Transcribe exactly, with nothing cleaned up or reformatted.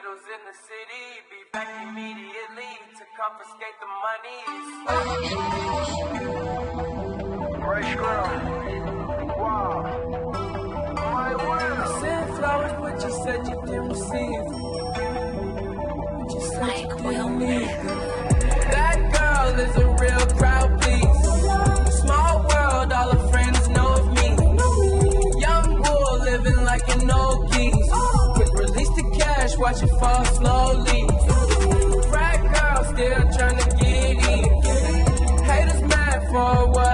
needles in the city. Be back immediately to confiscate the money. Fresh ground. Wow. My word. I sent flowers, but you said you didn't receive. But you said you didn't need. That girl is a real crowd, please. Small world, all her friends know of me. Young bull living like an old geese. Quick release the cash, watch it fall slowly. Frat girl still trying to get in. Haters mad for what?